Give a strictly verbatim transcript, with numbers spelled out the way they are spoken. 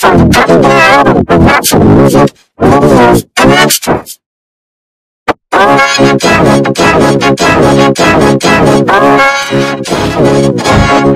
from the Gummy album of natural music, videos, and extras. Oh, Gummy, Gummy, Gummy, Gummy, Gummy, oh, Gummy,